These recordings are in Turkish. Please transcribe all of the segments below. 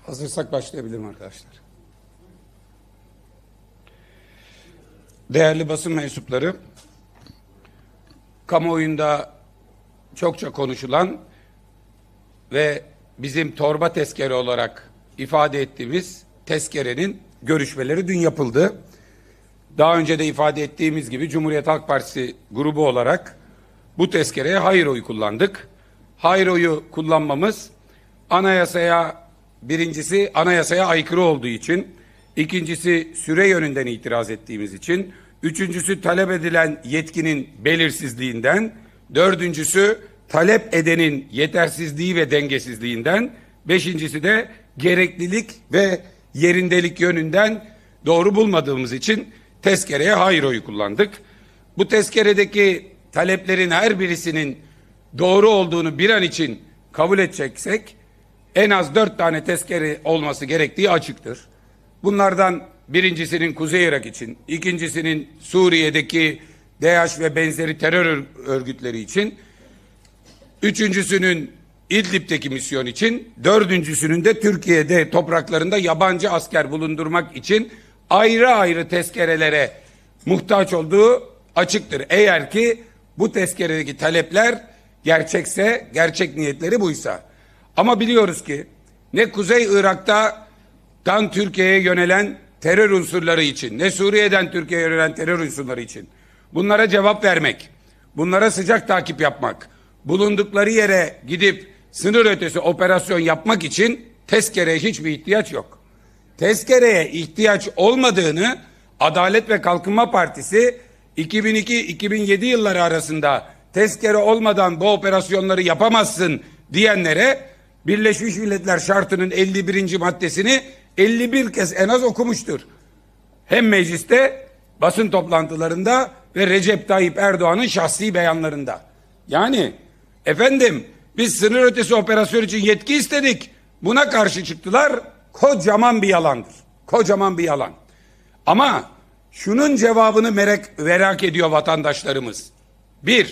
Hazırsak başlayabilirim arkadaşlar. Değerli basın mensupları, kamuoyunda çokça konuşulan ve bizim torba tezkere olarak ifade ettiğimiz tezkerenin görüşmeleri dün yapıldı. Daha önce de ifade ettiğimiz gibi Cumhuriyet Halk Partisi grubu olarak bu tezkereye hayır oyu kullandık. Hayır oyu kullanmamız birincisi anayasaya aykırı olduğu için, ikincisi süre yönünden itiraz ettiğimiz için, üçüncüsü talep edilen yetkinin belirsizliğinden, dördüncüsü talep edenin yetersizliği ve dengesizliğinden, beşincisi de gereklilik ve yerindelik yönünden doğru bulmadığımız için tezkereye hayır oyu kullandık. Bu tezkeredeki taleplerin her birisinin doğru olduğunu bir an için kabul edeceksek en az 4 tane tezkere olması gerektiği açıktır. Bunlardan birincisinin Kuzey Irak için, ikincisinin Suriye'deki DAEŞ ve benzeri terör örgütleri için, üçüncüsünün İdlib'deki misyon için, dördüncüsünün de Türkiye'de topraklarında yabancı asker bulundurmak için ayrı ayrı tezkerelere muhtaç olduğu açıktır. Eğer ki bu tezkeredeki talepler gerçekse, gerçek niyetleri buysa. Ama biliyoruz ki ne Kuzey Irak'tan Türkiye'ye yönelen terör unsurları için, ne Suriye'den Türkiye'ye yönelen terör unsurları için bunlara cevap vermek, bunlara sıcak takip yapmak, bulundukları yere gidip sınır ötesi operasyon yapmak için tezkereye hiçbir ihtiyaç yok. Tezkereye ihtiyaç olmadığını Adalet ve Kalkınma Partisi 2002-2007 yılları arasında tezkere olmadan bu operasyonları yapamazsın diyenlere Birleşmiş Milletler Şartı'nın 51. maddesini 51 kez en az okumuştur. Hem mecliste, basın toplantılarında ve Recep Tayyip Erdoğan'ın şahsi beyanlarında. Yani efendim biz sınır ötesi operasyon için yetki istedik. Buna karşı çıktılar. Kocaman bir yalandır. Kocaman bir yalan. Ama şunun cevabını merak ediyor vatandaşlarımız. Bir,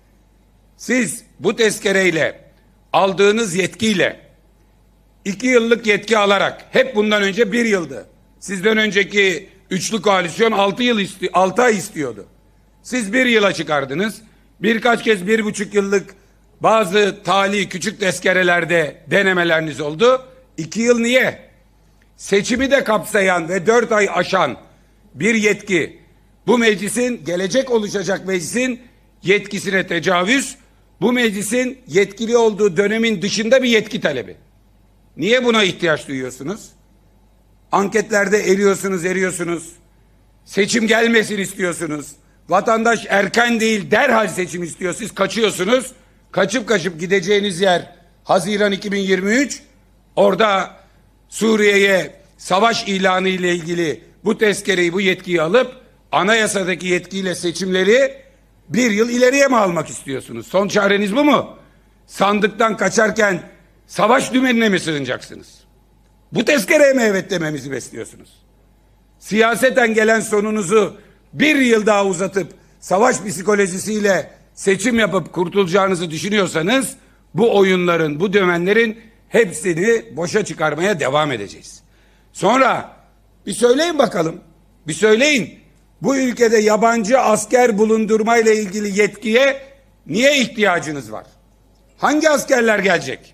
siz bu tezkereyle aldığınız yetkiyle 2 yıllık yetki alarak, hep bundan önce 1 yıldı. Sizden önceki üçlü koalisyon 6 ay istiyordu. Siz 1 yıla çıkardınız. Birkaç kez 1,5 yıllık bazı tali küçük tezkerelerde denemeleriniz oldu. 2 yıl niye? Seçimi de kapsayan ve 4 ay aşan bir yetki, bu meclisin, gelecek oluşacak meclisin yetkisine tecavüz, bu meclisin yetkili olduğu dönemin dışında bir yetki talebi. Niye buna ihtiyaç duyuyorsunuz? Anketlerde eriyorsunuz. Seçim gelmesin istiyorsunuz. Vatandaş erken değil derhal seçim istiyor. Siz kaçıyorsunuz. Kaçıp gideceğiniz yer Haziran 2023. Orada Suriye'ye savaş ilanı ile ilgili bu tezkereyi, bu yetkiyi alıp anayasadaki yetkiyle seçimleri 1 yıl ileriye mi almak istiyorsunuz? Son çareniz bu mu? Sandıktan kaçarken savaş dümenine mi sığınacaksınız? Bu tezkereye mi evet dememizi besliyorsunuz? Siyaseten gelen sonunuzu 1 yıl daha uzatıp savaş psikolojisiyle seçim yapıp kurtulacağınızı düşünüyorsanız bu oyunların, bu dümenlerin hepsini boşa çıkarmaya devam edeceğiz. Sonra bir söyleyin bakalım. Bir söyleyin. Bu ülkede yabancı asker bulundurmayla ilgili yetkiye niye ihtiyacınız var? Hangi askerler gelecek?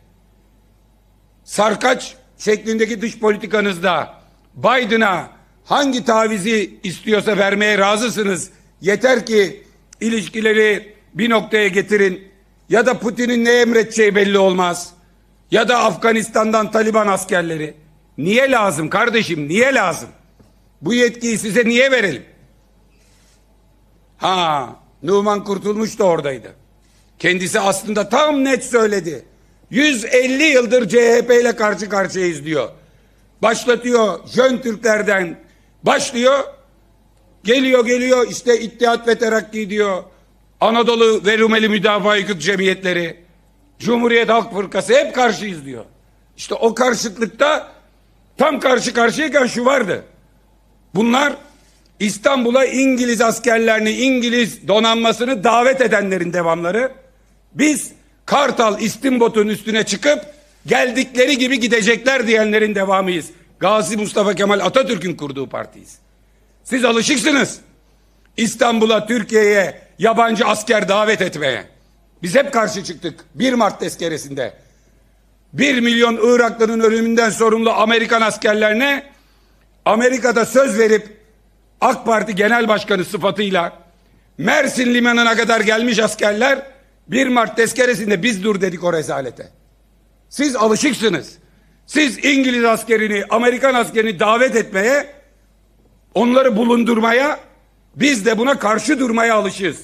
Sarkaç şeklindeki dış politikanızda Biden'a hangi tavizi istiyorsa vermeye razısınız? Yeter ki ilişkileri bir noktaya getirin. Ya da Putin'in ne emredeceği belli olmaz. Ya da Afganistan'dan Taliban askerleri. Niye lazım kardeşim? Niye lazım? Bu yetkiyi size niye verelim? Numan Kurtulmuş da oradaydı. Kendisi aslında tam net söyledi. 150 yıldır CHP ile karşı karşıyayız diyor. Başlatıyor, Jön Türklerden başlıyor. Geliyor işte İttihat ve Terakki diyor. Anadolu ve Rumeli Müdafaa Hukuk Cemiyetleri, Cumhuriyet Halk Fırkası hep karşıyız diyor. İşte o karşıtlıkta tam karşıyayken şu vardı. Bunlar İstanbul'a İngiliz askerlerini, İngiliz donanmasını davet edenlerin devamları. Biz Kartal İstimbot'un üstüne çıkıp geldikleri gibi gidecekler diyenlerin devamıyız. Gazi Mustafa Kemal Atatürk'ün kurduğu partiyiz. Siz alışıksınız İstanbul'a, Türkiye'ye yabancı asker davet etmeye. Biz hep karşı çıktık 1 Mart tezkeresinde. 1 milyon Iraklı'nın ölümünden sorumlu Amerikan askerlerine Amerika'da söz verip AK Parti Genel Başkanı sıfatıyla Mersin limanına kadar gelmiş askerler 1 Mart tezkeresinde biz dur dedik o rezalete. Siz alışıksınız. Siz İngiliz askerini, Amerikan askerini davet etmeye, onları bulundurmaya, biz de buna karşı durmaya alışığız.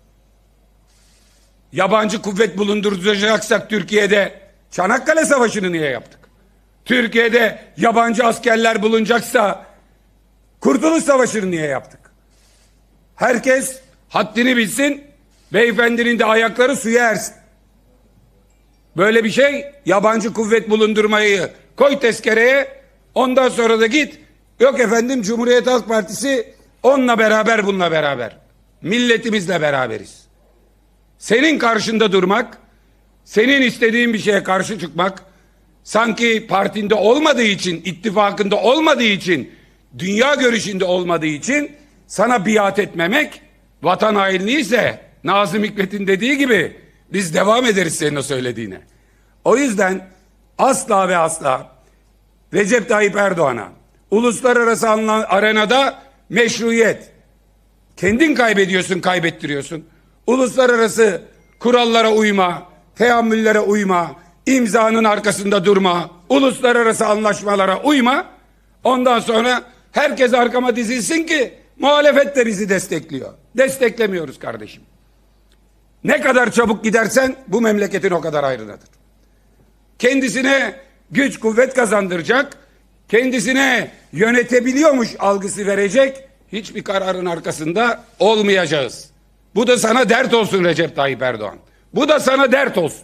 Yabancı kuvvet bulunduracaksak Türkiye'de Çanakkale Savaşı'nı niye yaptık? Türkiye'de yabancı askerler bulunacaksa Kurtuluş Savaşı'nı niye yaptık? Herkes haddini bilsin, beyefendinin de ayakları suya ersin. Böyle bir şey, yabancı kuvvet bulundurmayı koy tezkereye, ondan sonra da git. Yok efendim, Cumhuriyet Halk Partisi onunla beraber, bununla beraber. Milletimizle beraberiz. Senin karşında durmak, senin istediğin bir şeye karşı çıkmak, sanki partinde olmadığı için, ittifakında olmadığı için, dünya görüşünde olmadığı için sana biat etmemek vatan hainliği ise Nazım Hikmet'in dediği gibi biz devam ederiz senin o söylediğine. O yüzden asla ve asla Recep Tayyip Erdoğan'a uluslararası arenada meşruiyet, kendin kaybediyorsun, kaybettiriyorsun. Uluslararası kurallara uyma, teamüllere uyma, imzanın arkasında durma, uluslararası anlaşmalara uyma. Ondan sonra herkes arkama dizilsin ki muhalefet de bizi destekliyor. Desteklemiyoruz kardeşim. Ne kadar çabuk gidersen bu memleketin o kadar hayrınadır. Kendisine güç kuvvet kazandıracak, kendisine yönetebiliyormuş algısı verecek hiçbir kararın arkasında olmayacağız. Bu da sana dert olsun Recep Tayyip Erdoğan. Bu da sana dert olsun.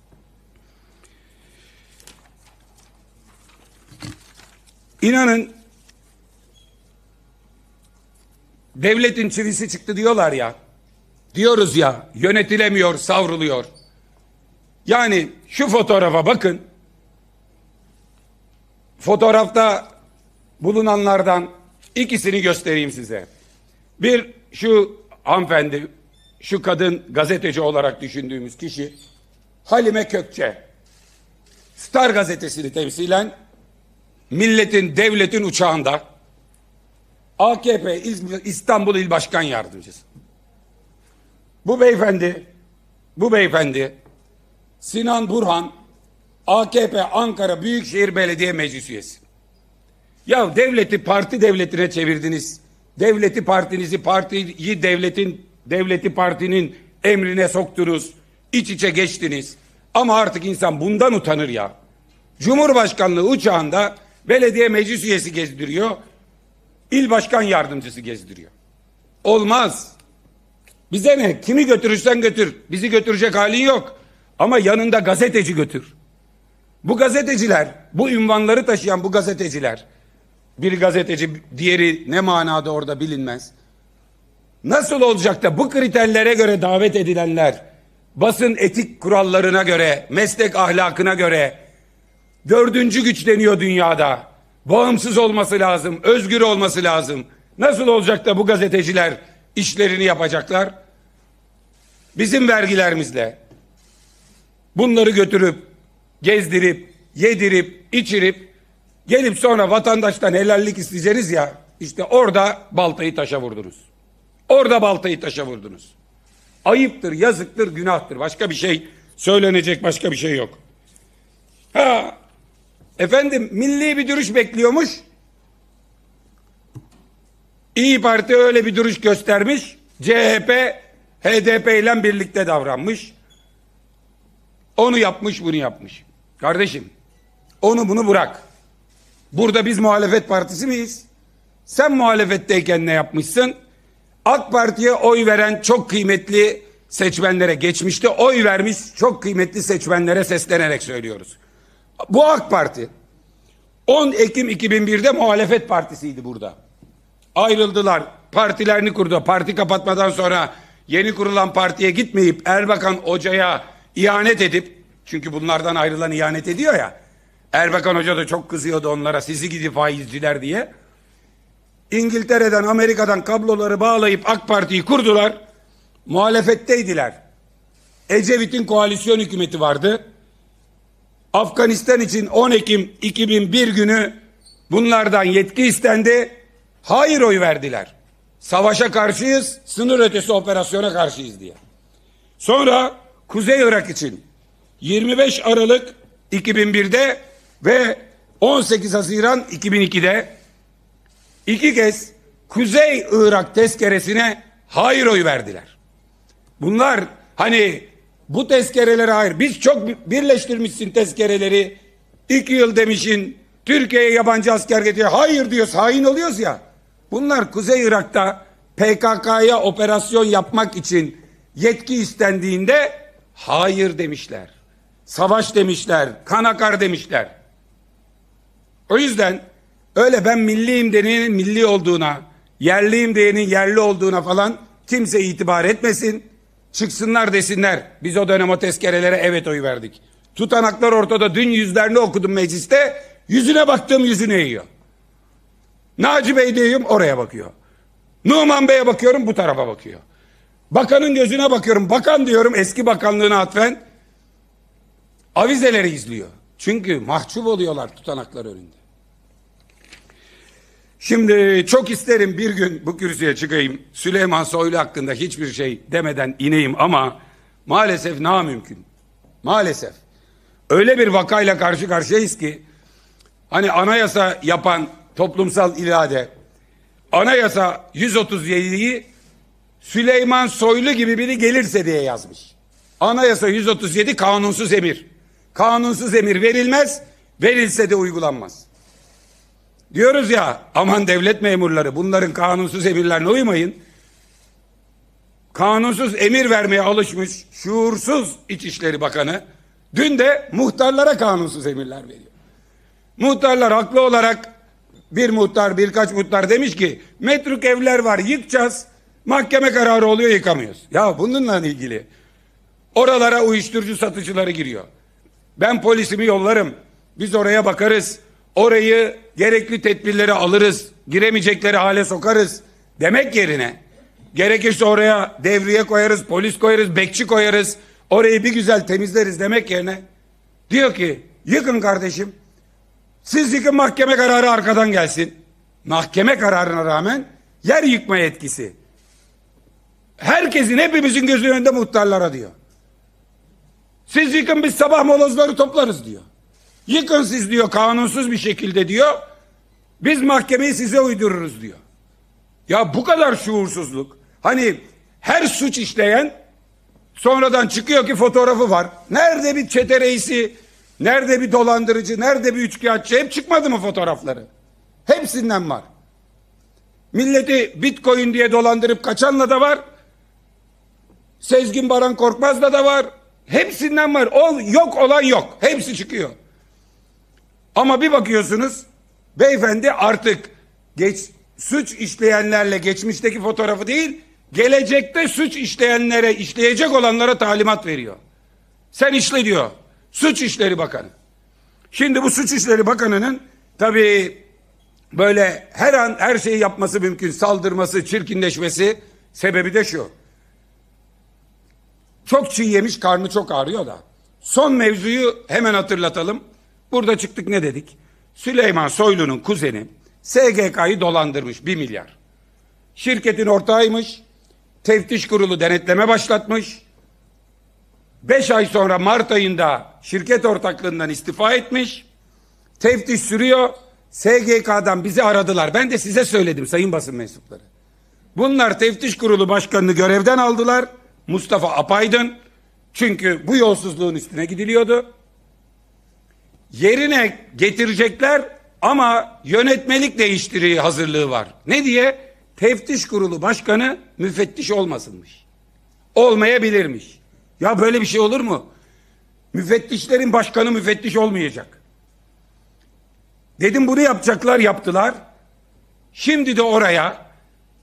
İnanın devletin çivisi çıktı diyorlar ya. Diyoruz ya, yönetilemiyor, savruluyor. Yani şu fotoğrafa bakın. Fotoğrafta bulunanlardan ikisini göstereyim size. Bir, şu hanımefendi, şu kadın gazeteci olarak düşündüğümüz kişi Halime Kökçe. Star gazetesini temsilen milletin, devletin uçağında AKP İstanbul İl Başkan Yardımcısı. Bu beyefendi Sinan Burhan, AKP Ankara Büyükşehir Belediye Meclis Üyesi. Ya devleti parti devletine çevirdiniz. Devleti partinizi, partiyi devleti partinin emrine soktunuz. İç içe geçtiniz. Ama artık insan bundan utanır ya. Cumhurbaşkanlığı uçağında belediye meclis üyesi gezdiriyor. İl başkan yardımcısı gezdiriyor. Olmaz. Bize ne? Kimi götürürsen götür. Bizi götürecek halin yok. Ama yanında gazeteci götür. Bu gazeteciler, bu ünvanları taşıyan bu gazeteciler, bir gazeteci, diğeri ne manada orada bilinmez. Nasıl olacak da bu kriterlere göre davet edilenler, basın etik kurallarına göre, meslek ahlakına göre, dördüncü güç deniyor dünyada, bağımsız olması lazım, özgür olması lazım. Nasıl olacak da bu gazeteciler işlerini yapacaklar? Bizim vergilerimizle bunları götürüp, gezdirip, yedirip, içirip, gelip sonra vatandaştan helallik isteyeceğiniz ya, işte orada baltayı taşa vurdunuz. Orada baltayı taşa vurdunuz. Ayıptır, yazıktır, günahtır. Başka bir şey söylenecek, başka bir şey yok. Ha, efendim milli bir duruş bekliyormuş. İyi Parti öyle bir duruş göstermiş. CHP, HDP ile birlikte davranmış. Onu yapmış, bunu yapmış. Kardeşim, onu bunu bırak. Burada biz muhalefet partisi miyiz? Sen muhalefetteyken ne yapmışsın? AK Parti'ye oy veren çok kıymetli seçmenlere, geçmişte oy vermiş çok kıymetli seçmenlere seslenerek söylüyoruz. Bu AK Parti 10 Ekim 2001'de muhalefet partisiydi burada. Ayrıldılar, partilerini kurdu. Parti kapatmadan sonra yeni kurulan partiye gitmeyip Erbakan Hoca'ya ihanet edip Çünkü bunlardan ayrılan ihanet ediyor ya. Erbakan Hoca da çok kızıyordu onlara, sizi gidi faizciler diye. İngiltere'den, Amerika'dan kabloları bağlayıp AK Parti'yi kurdular. Muhalefetteydiler. Ecevit'in koalisyon hükümeti vardı. Afganistan için 10 Ekim 2001 günü bunlardan yetki istendi. Hayır oy verdiler. Savaşa karşıyız, sınır ötesi operasyona karşıyız diye. Sonra Kuzey Irak için 25 Aralık 2001'de ve 18 Haziran 2002'de iki kez Kuzey Irak tezkeresine hayır oy verdiler. Bunlar hani bu tezkerelere hayır. Biz çok birleştirmişsin tezkereleri. 2 yıl demişin Türkiye'ye yabancı asker getiriyor. Hayır diyoruz, hain oluyoruz ya. Bunlar Kuzey Irak'ta PKK'ya operasyon yapmak için yetki istendiğinde hayır demişler. Savaş demişler, kan akar demişler. O yüzden öyle ben milliyim diyenin milli olduğuna, yerliyim diyenin yerli olduğuna falan kimse itibar etmesin. Çıksınlar desinler. Biz o dönem o tezkerelere evet oy verdik. Tutanaklar ortada. Dün yüzlerini okudum mecliste. Yüzüne baktığım yüzüne yiyor. Naci Bey diyorum oraya bakıyor. Numan Bey'e bakıyorum bu tarafa bakıyor. Bakanın gözüne bakıyorum. Bakan diyorum eski bakanlığına atfen. Avizeleri izliyor. Çünkü mahcup oluyorlar tutanaklar önünde. Şimdi çok isterim bir gün bu kürsüye çıkayım. Süleyman Soylu hakkında hiçbir şey demeden ineyim ama maalesef namümkün. Maalesef. Öyle bir vakayla karşı karşıyayız ki hani anayasa yapan toplumsal irade, anayasa 137'yi Süleyman Soylu gibi biri gelirse diye yazmış. Anayasa 137 kanunsuz emir. Kanunsuz emir verilmez, verilse de uygulanmaz. Diyoruz ya aman devlet memurları bunların kanunsuz emirlerine uymayın. Kanunsuz emir vermeye alışmış şuursuz İçişleri Bakanı dün de muhtarlara kanunsuz emirler veriyor. Muhtarlar haklı olarak bir muhtar birkaç muhtar demiş ki metruk evler var yıkacağız, mahkeme kararı oluyor yıkamıyoruz. Ya bununla ilgili oralara uyuşturucu satıcıları giriyor. Ben polisimi yollarım, biz oraya bakarız, orayı gerekli tedbirleri alırız, giremeyecekleri hale sokarız demek yerine gerekirse oraya devriye koyarız, polis koyarız, bekçi koyarız, orayı bir güzel temizleriz demek yerine diyor ki yıkın kardeşim, siz yıkın, mahkeme kararı arkadan gelsin. Mahkeme kararına rağmen yer yıkma yetkisi herkesin, hepimizin gözünün önünde muhtarlara diyor. Siz yıkın, biz sabah molozları toplarız diyor. Yıkın siz diyor kanunsuz bir şekilde diyor. Biz mahkemeyi size uydururuz diyor. Ya bu kadar şuursuzluk. Hani her suç işleyen sonradan çıkıyor ki fotoğrafı var. Nerede bir çete reisi, nerede bir dolandırıcı, nerede bir üçkağıtçı, hep çıkmadı mı fotoğrafları? Hepsinden var. Milleti Bitcoin diye dolandırıp kaçanla da var. Sezgin Baran Korkmaz'la da var. Hepsinden var. Yok olan yok. Hepsi çıkıyor. Ama bir bakıyorsunuz beyefendi artık suç işleyenlerle geçmişteki fotoğrafı değil, gelecekte suç işleyenlere, işleyecek olanlara talimat veriyor. Sen işle diyor. Suç İşleri Bakanı. Şimdi bu Suç İşleri Bakanı'nın tabii böyle her an her şeyi yapması mümkün. Saldırması, çirkinleşmesi sebebi de şu. Çok çiğ yemiş, karnı çok ağrıyor da. Son mevzuyu hemen hatırlatalım. Burada çıktık ne dedik? Süleyman Soylu'nun kuzeni SGK'yı dolandırmış 1 milyar. Şirketin ortağıymış. Teftiş kurulu denetleme başlatmış. 5 ay sonra Mart ayında şirket ortaklığından istifa etmiş. Teftiş sürüyor. SGK'dan bizi aradılar. Ben de size söyledim sayın basın mensupları. Bunlar teftiş kurulu başkanını görevden aldılar. Mustafa Apaydın. Çünkü bu yolsuzluğun üstüne gidiliyordu. Yerine getirecekler ama yönetmelik değiştiriği hazırlığı var. Ne diye? Teftiş kurulu başkanı müfettiş olmasınmış. Olmayabilirmiş. Ya böyle bir şey olur mu? Müfettişlerin başkanı müfettiş olmayacak. Dedim bunu yapacaklar, yaptılar. Şimdi de oraya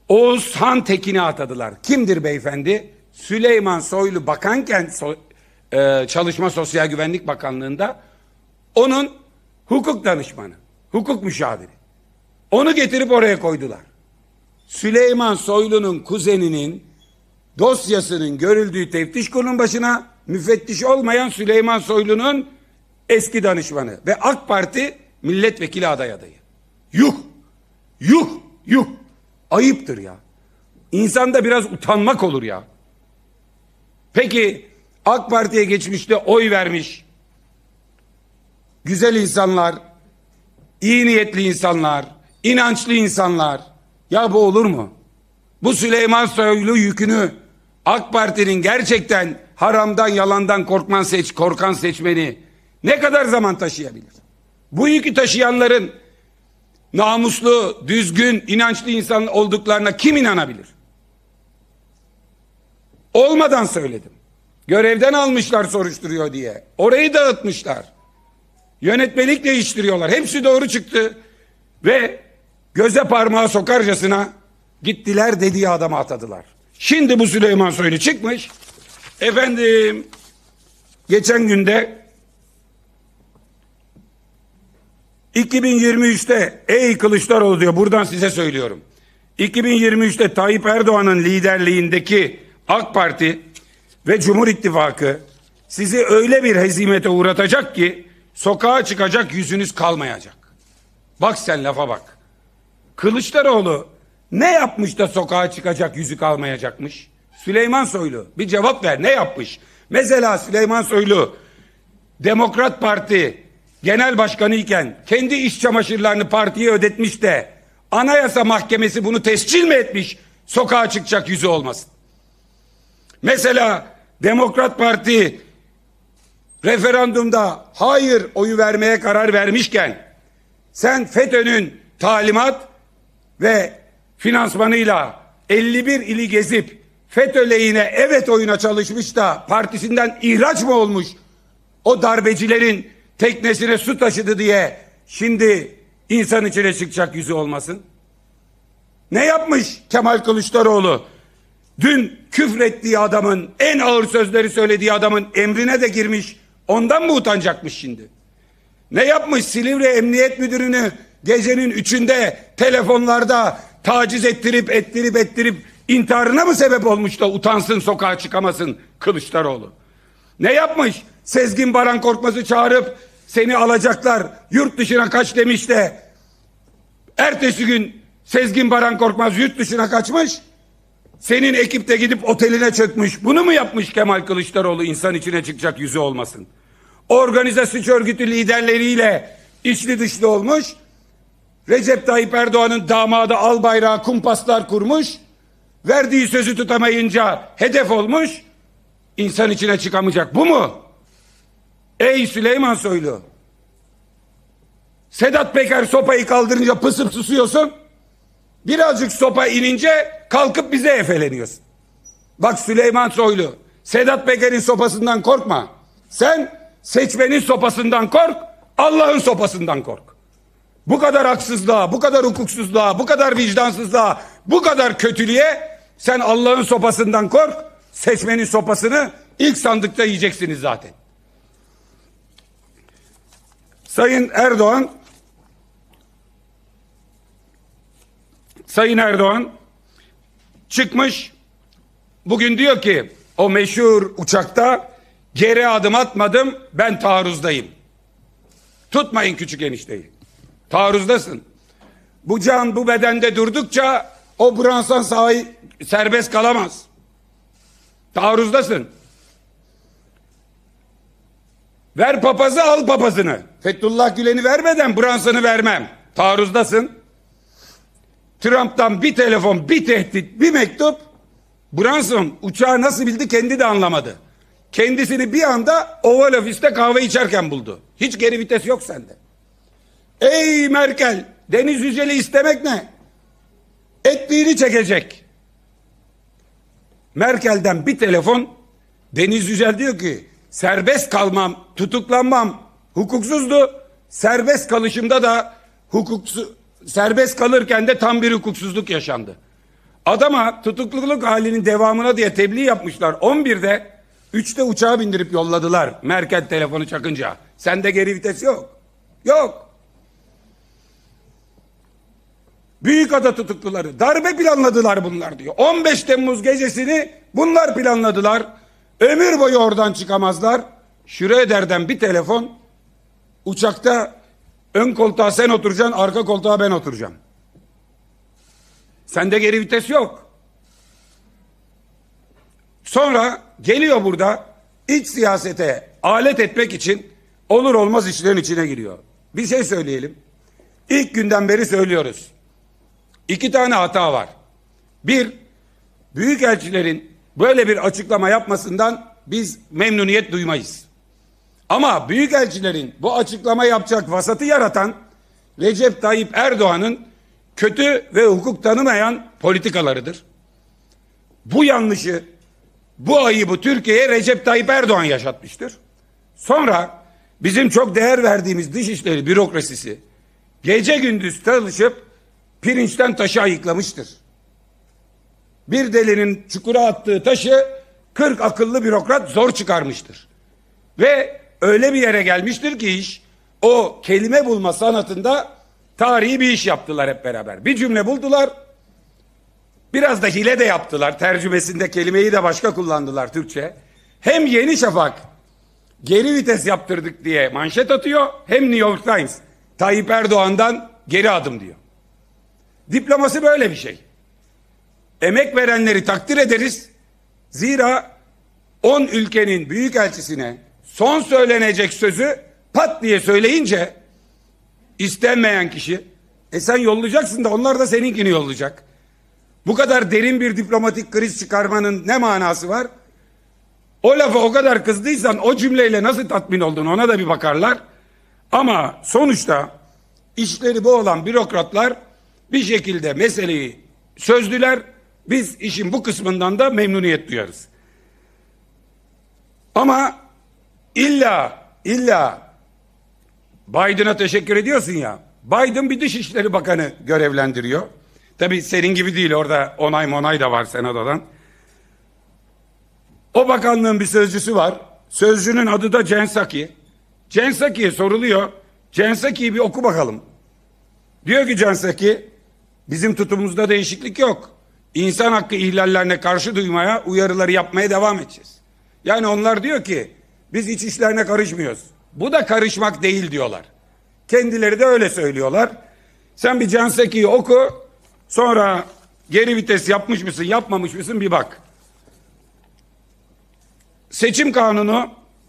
Oğuzhan Tekin'i atadılar. Kimdir beyefendi? Süleyman Soylu bakanken Çalışma Sosyal Güvenlik Bakanlığı'nda onun hukuk danışmanı, hukuk müşaviri. Onu getirip oraya koydular. Süleyman Soylu'nun kuzeninin dosyasının görüldüğü teftiş kurulunun başına müfettiş olmayan Süleyman Soylu'nun eski danışmanı ve AK Parti milletvekili adayı. Yuh! Yuh! Yuh! Ayıptır ya. İnsanda biraz utanmak olur ya. Peki AK Parti'ye geçmişte oy vermiş güzel insanlar, iyi niyetli insanlar, inançlı insanlar, ya bu olur mu? Bu Süleyman Soylu yükünü AK Parti'nin gerçekten haramdan yalandan korkan seçmeni ne kadar zaman taşıyabilir? Bu yükü taşıyanların namuslu, düzgün, inançlı insan olduklarına kim inanabilir? Olmadan söyledim. Görevden almışlar soruşturuyor diye. Orayı dağıtmışlar. Yönetmelik değiştiriyorlar. Hepsi doğru çıktı. Ve göze parmağı sokarcasına gittiler, dediği adamı atadılar. Şimdi bu Süleyman Soylu çıkmış. Efendim, geçen günde 2023'te ey Kılıçdaroğlu diyor, buradan size söylüyorum. 2023'te Tayyip Erdoğan'ın liderliğindeki AK Parti ve Cumhur İttifakı sizi öyle bir hezimete uğratacak ki sokağa çıkacak yüzünüz kalmayacak. Bak sen, lafa bak. Kılıçdaroğlu ne yapmış da sokağa çıkacak yüzü kalmayacakmış? Süleyman Soylu bir cevap ver, ne yapmış? Mesela Süleyman Soylu Demokrat Parti Genel Başkanı iken kendi iş çamaşırlarını partiye ödetmiş de Anayasa Mahkemesi bunu tescil mi etmiş, sokağa çıkacak yüzü olmasın? Mesela Demokrat Parti referandumda hayır oyu vermeye karar vermişken sen FETÖ'nün talimat ve finansmanıyla 51 ili gezip FETÖ lehine evet oyuna çalışmış da partisinden ihraç mı olmuş, o darbecilerin teknesine su taşıdı diye şimdi insan içine çıkacak yüzü olmasın? Ne yapmış Kemal Kılıçdaroğlu? Dün küfrettiği adamın, en ağır sözleri söylediği adamın emrine de girmiş. Ondan mı utanacakmış şimdi? Ne yapmış? Silivri Emniyet Müdürünü gecenin 3'ünde telefonlarda taciz ettirip intiharına mı sebep olmuş da utansın, sokağa çıkamasın Kılıçdaroğlu? Ne yapmış? Sezgin Baran Korkmaz'ı çağırıp seni alacaklar, yurt dışına kaç demiş de ertesi gün Sezgin Baran Korkmaz yurt dışına kaçmış. Senin ekip de gidip oteline çökmüş. Bunu mu yapmış Kemal Kılıçdaroğlu, insan içine çıkacak yüzü olmasın? Organize suç örgütü liderleriyle içli dışlı olmuş. Recep Tayyip Erdoğan'ın damadı Albayrak'a kumpaslar kurmuş. Verdiği sözü tutamayınca hedef olmuş. İnsan içine çıkamayacak. Bu mu? Ey Süleyman Soylu! Sedat Peker sopayı kaldırınca pısıp susuyorsun. Birazcık sopa inince kalkıp bize efeleniyorsun. Bak Süleyman Soylu, Sedat Peker'in sopasından korkma. Sen seçmenin sopasından kork, Allah'ın sopasından kork. Bu kadar haksızlığa, bu kadar hukuksuzluğa, bu kadar vicdansızlığa, bu kadar kötülüğe sen Allah'ın sopasından kork. Seçmenin sopasını ilk sandıkta yiyeceksiniz zaten. Sayın Erdoğan çıkmış, bugün diyor ki o meşhur uçakta geri adım atmadım, ben taarruzdayım. Tutmayın küçük enişteyi. Taarruzdasın. Bu can bu bedende durdukça o bransan sahi serbest kalamaz. Taarruzdasın. Ver papazı, al papazını. Fethullah Gülen'i vermeden Branson'ı vermem. Taarruzdasın. Trump'tan bir telefon, bir tehdit, bir mektup. Branson uçağı nasıl bildi kendi de anlamadı. Kendisini bir anda Oval Ofis'te kahve içerken buldu. Hiç geri vites yok sende. Ey Merkel, Deniz Yücel'i istemek ne? Ettiğini çekecek. Merkel'den bir telefon, Deniz Yücel diyor ki serbest kalmam, tutuklanmam hukuksuzdu. Serbest kalışımda da serbest kalırken de tam bir hukuksuzluk yaşandı. Adama tutukluluk halinin devamına diye tebliğ yapmışlar. 3'te uçağa bindirip yolladılar Merkel telefonu çakınca. Sende geri vites yok. Yok. Büyükada tutukluları darbe planladılar bunlar diyor. 15 Temmuz gecesini bunlar planladılar. Ömür boyu oradan çıkamazlar. Schröder'den bir telefon, uçakta ön koltuğa sen oturacaksın, arka koltuğa ben oturacağım. Sende geri vites yok. Sonra geliyor burada iç siyasete alet etmek için olur olmaz işlerin içine giriyor. Bir şey söyleyelim. İlk günden beri söylüyoruz. 2 tane hata var. Bir, büyükelçilerin böyle bir açıklama yapmasından biz memnuniyet duymayız. Ama büyükelçilerin bu açıklama yapacak vasatı yaratan Recep Tayyip Erdoğan'ın kötü ve hukuk tanımayan politikalarıdır. Bu yanlışı, bu ayıbı Türkiye'ye Recep Tayyip Erdoğan yaşatmıştır. Sonra bizim çok değer verdiğimiz dışişleri bürokrasisi gece gündüz çalışıp pirinçten taşı ayıklamıştır. Bir delinin çukura attığı taşı 40 akıllı bürokrat zor çıkarmıştır. Ve öyle bir yere gelmiştir ki iş, o kelime bulma sanatında tarihi bir iş yaptılar hep beraber. Bir cümle buldular, biraz da hile de yaptılar. Tercümesinde kelimeyi de başka kullandılar Türkçe. Hem Yeni Şafak geri vites yaptırdık diye manşet atıyor, hem New York Times Tayyip Erdoğan'dan geri adım diyor. Diplomasi böyle bir şey. Emek verenleri takdir ederiz. Zira 10 ülkenin büyükelçisine son söylenecek sözü pat diye söyleyince istenmeyen kişi sen yollayacaksın da onlar da seninkini yollayacak. Bu kadar derin bir diplomatik kriz çıkarmanın ne manası var? O lafa o kadar kızdıysan o cümleyle nasıl tatmin oldun ona da bir bakarlar. Ama sonuçta işleri bu olan bürokratlar bir şekilde meseleyi çözdüler. Biz işin bu kısmından da memnuniyet duyarız. Ama illa Biden'a teşekkür ediyorsun ya. Biden bir Dışişleri Bakanı görevlendiriyor. Tabii senin gibi değil, orada onay da var Senato'dan. O bakanlığın bir sözcüsü var. Sözcünün adı da Jen Psaki. Jen Psaki'ye soruluyor. Jen Psaki'yi bir oku bakalım. Diyor ki Jen Psaki, bizim tutumumuzda değişiklik yok. İnsan hakkı ihlallerine karşı duymaya, uyarıları yapmaya devam edeceğiz. Yani onlar diyor ki biz iç işlerine karışmıyoruz. Bu da karışmak değil diyorlar. Kendileri de öyle söylüyorlar. Sen bir Jen Psaki'yi oku, sonra geri vites yapmış mısın yapmamış mısın bir bak. Seçim kanunu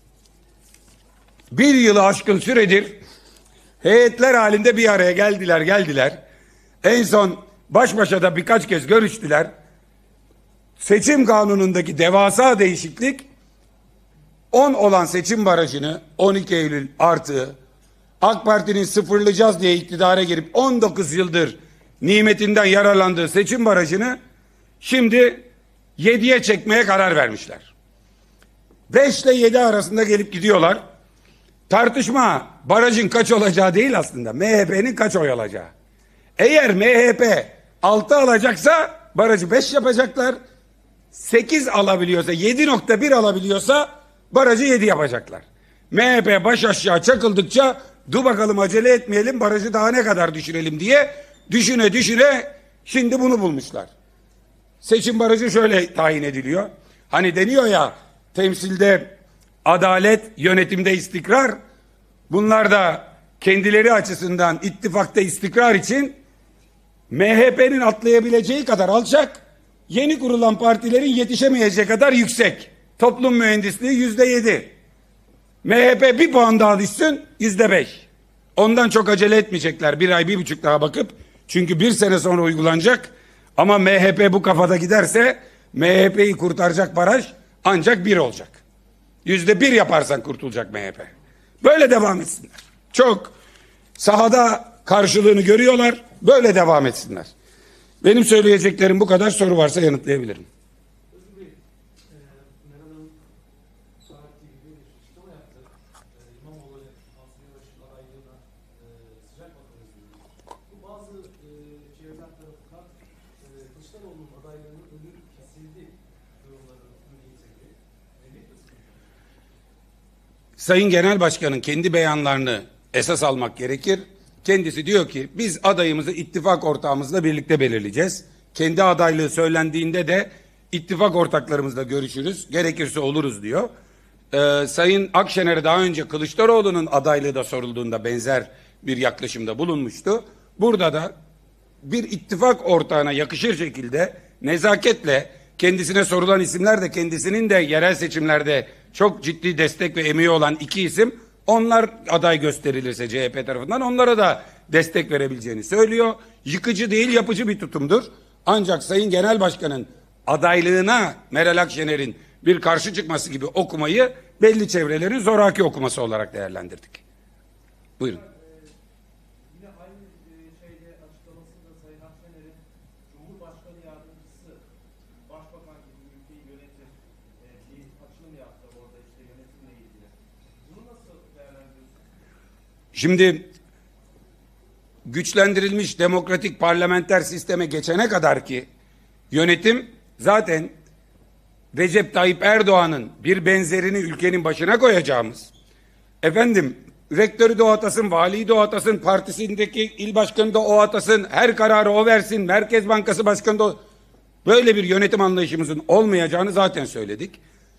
bir yılı aşkın süredir heyetler halinde bir araya geldiler. En son baş başa da birkaç kez görüştüler. Seçim kanunundaki devasa değişiklik 10 olan seçim barajını 12 Eylül artı AK Parti'nin sıfırlayacağız diye iktidara girip 19 yıldır nimetinden yararlandığı seçim barajını şimdi 7'ye çekmeye karar vermişler. 5 ile 7 arasında gelip gidiyorlar. Tartışma barajın kaç olacağı değil aslında. MHP'nin kaç oy alacağı. Eğer MHP 6 alacaksa barajı 5 yapacaklar. 8 alabiliyorsa, 7.1 alabiliyorsa barajı 7 yapacaklar. MHP baş aşağı çakıldıkça dur bakalım acele etmeyelim, barajı daha ne kadar düşürelim diye düşüne şimdi bunu bulmuşlar. Seçim barajı şöyle tayin ediliyor. Hani deniyor ya, temsilde adalet, yönetimde istikrar. Bunlar da kendileri açısından ittifakta istikrar için MHP'nin atlayabileceği kadar alçak, yeni kurulan partilerin yetişemeyeceği kadar yüksek. Toplum mühendisliği %7. MHP bir puan daha düşsün %5. Ondan çok acele etmeyecekler. 1 ay 1,5 daha bakıp, çünkü 1 sene sonra uygulanacak. Ama MHP bu kafada giderse MHP'yi kurtaracak baraj ancak 1 olacak. %1 yaparsan kurtulacak MHP. Böyle devam etsinler. Çok sahada karşılığını görüyorlar. Böyle devam etsinler. Benim söyleyeceklerim bu kadar. Soru varsa yanıtlayabilirim. Özgür Bey, Meral'ın Saat TV'de bir açıklama yaptı. İmamoğlu ve Aslı Yavaş'ın adaylığına sıcak bakarız diyor. Bu bazı çevreler tarafından Kılıçdaroğlu'nun adaylığının önü kesildi yorumlarını getirdi. Ne diyorsunuz? Sayın Genel Başkan'ın kendi beyanlarını esas almak gerekir. Kendisi diyor ki biz adayımızı ittifak ortağımızla birlikte belirleyeceğiz. Kendi adaylığı söylendiğinde de ittifak ortaklarımızla görüşürüz, gerekirse oluruz diyor. Sayın Akşener'e daha önce Kılıçdaroğlu'nun adaylığı da sorulduğunda benzer bir yaklaşımda bulunmuştu. Burada da bir ittifak ortağına yakışır şekilde nezaketle kendisine sorulan isimler de kendisinin de yerel seçimlerde çok ciddi destek ve emeği olan iki isim, onlar aday gösterilirse CHP tarafından onlara da destek verebileceğini söylüyor. Yıkıcı değil, yapıcı bir tutumdur. Ancak Sayın Genel Başkan'ın adaylığına Meral Akşener'in bir karşı çıkması gibi okumayı belli çevrelerin zoraki okuması olarak değerlendirdik. Buyurun. Yine aynı şeyde açıklamasında Sayın Akşener'in Cumhurbaşkanı Yardımcısı Başbakan gibi ülkeyi yönetir bir açılım yaptı orada işte yönetimle ilgili. Bunu nasıl değerlendiriyorsunuz? Şimdi güçlendirilmiş demokratik parlamenter sisteme geçene kadar ki yönetim zaten Recep Tayyip Erdoğan'ın bir benzerini ülkenin başına koyacağımız, rektörü de o atasın, valiyi de o atasın, partisindeki il başkanı da o atasın, her kararı o versin, Merkez Bankası Başkanı da o... Böyle bir yönetim anlayışımızın olmayacağını zaten söyledik.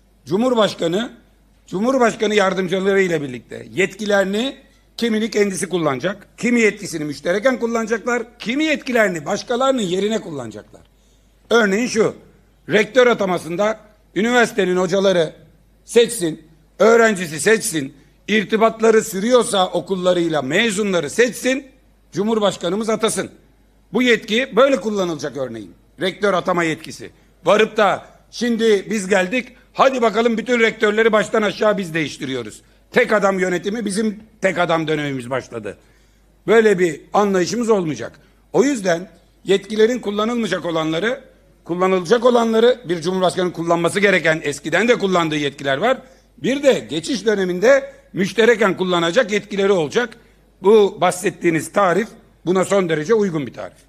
Cumhurbaşkanı yardımcılarıyla birlikte yetkilerini kimini kendisi kullanacak, kimi yetkisini müştereken kullanacaklar, kimi yetkilerini başkalarının yerine kullanacaklar. Örneğin şu, rektör atamasında üniversitenin hocaları seçsin, öğrencisi seçsin, irtibatları sürüyorsa okullarıyla mezunları seçsin, Cumhurbaşkanımız atasın. Bu yetki böyle kullanılacak örneğin. Rektör atama yetkisi. Varıp da şimdi biz geldik, hadi bakalım bütün rektörleri baştan aşağı biz değiştiriyoruz. Tek adam yönetimi, bizim tek adam dönemimiz başladı. Böyle bir anlayışımız olmayacak. O yüzden yetkilerin kullanılacak olanları bir cumhurbaşkanının kullanması gereken, eskiden de kullandığı yetkiler var. Bir de geçiş döneminde müştereken kullanacak yetkileri olacak. Bu bahsettiğiniz tarif buna son derece uygun bir tarif.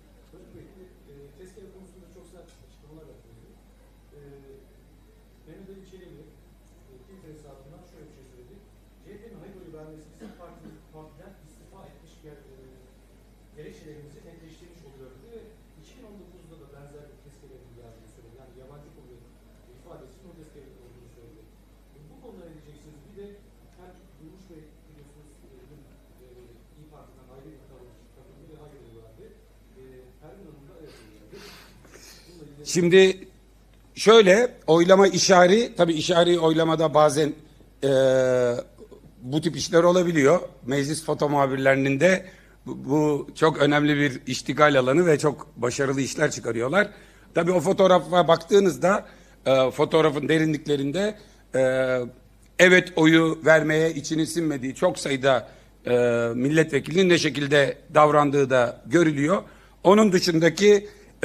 Tezkere konusunda çok sert açıklamalar yapıyor. Mehmet Ali Çelebi Twitter hesabından şöyle bir şey söyledi. CHP'nin hayır oyu vermesi bizim partiden istifa etmiş gerekçelerimizi netleştirmiş oluyor dedi ve 2019'da da benzer bir tezkere yazdığını söyledi. Yani yabancı kuvvet ifadesinin o tezkere olduğunu söyledi. Bu konuda ne diyeceksiniz? Bir de hem Durmuş Bey biliyorsunuz İYİ Parti'den ayrı bir takımı ve hayır oyu verdi. Pervin Hanım da evet oyu verdi. Şimdi şöyle, oylama işari, tabii işari oylamada bazen bu tip işler olabiliyor. Meclis foto muhabirlerinin de bu çok önemli bir iştigal alanı ve çok başarılı işler çıkarıyorlar. Tabii o fotoğrafa baktığınızda fotoğrafın derinliklerinde evet oyu vermeye içinin sinmediği çok sayıda milletvekilinin ne şekilde davrandığı da görülüyor. Onun dışındaki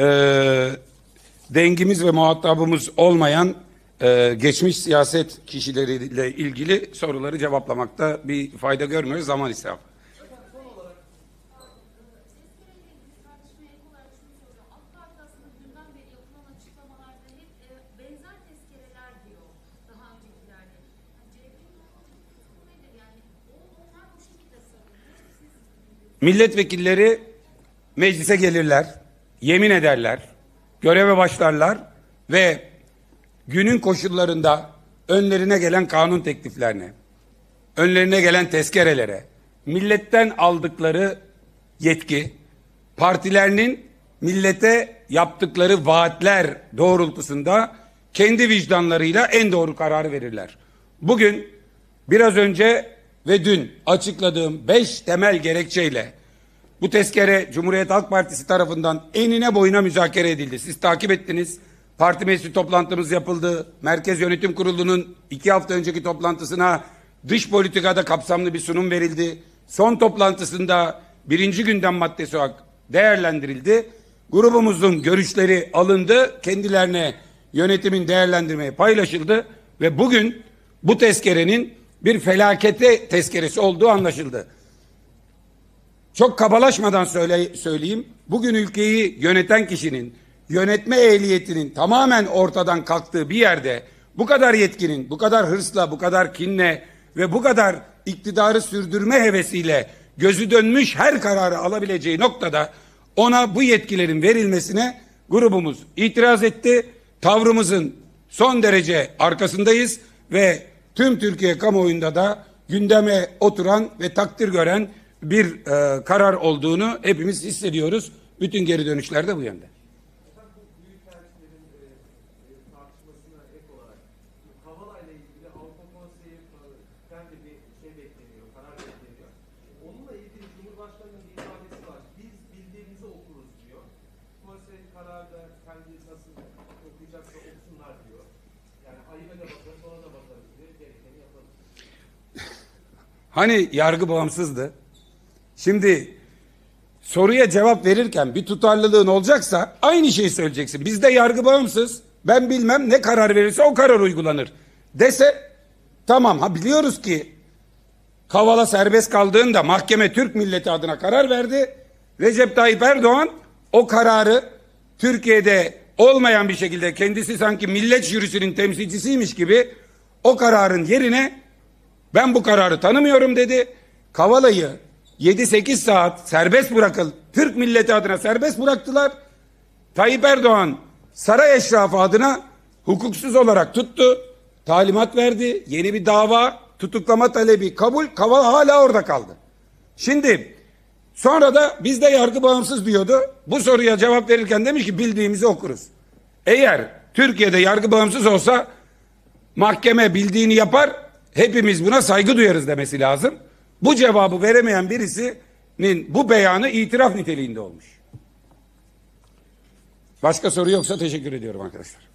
dengimiz ve muhatabımız olmayan geçmiş siyaset kişileriyle ilgili soruları cevaplamakta bir fayda görmüyoruz, zaman israfı. Milletvekilleri meclise gelirler, yemin ederler, göreve başlarlar ve günün koşullarında önlerine gelen kanun tekliflerine, önlerine gelen tezkerelere, milletten aldıkları yetki, partilerinin millete yaptıkları vaatler doğrultusunda kendi vicdanlarıyla en doğru kararı verirler. Bugün biraz önce ve dün açıkladığım 5 temel gerekçeyle bu tezkere Cumhuriyet Halk Partisi tarafından enine boyuna müzakere edildi. Siz takip ettiniz. Parti meclisi toplantımız yapıldı. Merkez Yönetim Kurulu'nun 2 hafta önceki toplantısına dış politikada kapsamlı bir sunum verildi. Son toplantısında 1. gündem maddesi olarak değerlendirildi. Grubumuzun görüşleri alındı. Kendilerine yönetimin değerlendirmeye paylaşıldı. Ve bugün bu tezkerenin bir felakete tezkeresi olduğu anlaşıldı. Çok kabalaşmadan söyleyeyim. Bugün ülkeyi yöneten kişinin yönetme ehliyetinin tamamen ortadan kalktığı bir yerde bu kadar yetkinin, bu kadar hırsla, bu kadar kinle ve bu kadar iktidarı sürdürme hevesiyle gözü dönmüş her kararı alabileceği noktada ona bu yetkilerin verilmesine grubumuz itiraz etti. Tavrımızın son derece arkasındayız ve tüm Türkiye kamuoyunda da gündeme oturan ve takdir gören bir karar olduğunu hepimiz hissediyoruz. Bütün geri dönüşler de bu yönde. Bu büyükelçilerin tartışmasına ek olarak Kavala ile ilgili Avrupa Konseyi'nden de bir şey bekleniyor, karar bekleniyor. Onunla ilgili Cumhurbaşkanı'nın bir ifadesi var. Biz bildiğimizi okuruz diyor. Konsey kararda kendi nasıl okuyacaksa okusunlar diyor. Yani ayıra da bakarız, ona da bakarız diyor. Gerekeni yapalım. Hani yargı bağımsızdı? Şimdi soruya cevap verirken bir tutarlılığın olacaksa aynı şeyi söyleyeceksin. Bizde yargı bağımsız. Ben bilmem, ne karar verirse o karar uygulanır dese tamam. Ha, biliyoruz ki Kavala serbest kaldığında mahkeme Türk milleti adına karar verdi. Recep Tayyip Erdoğan o kararı Türkiye'de olmayan bir şekilde kendisi sanki millet jürisinin temsilcisiymiş gibi o kararın yerine ben bu kararı tanımıyorum dedi. Kavala'yı 7-8 saat serbest bırakıl, Türk milleti adına serbest bıraktılar. Tayyip Erdoğan saray eşrafı adına hukuksuz olarak tuttu. Talimat verdi. Yeni bir dava, tutuklama talebi kabul. Kavala hala orada kaldı. Şimdi sonra da bizde yargı bağımsız diyordu. Bu soruya cevap verirken demiş ki bildiğimizi okuruz. Eğer Türkiye'de yargı bağımsız olsa mahkeme bildiğini yapar, hepimiz buna saygı duyarız demesi lazım. Bu cevabı veremeyen birisinin bu beyanı itiraf niteliğinde olmuş. Başka soru yoksa teşekkür ediyorum arkadaşlar.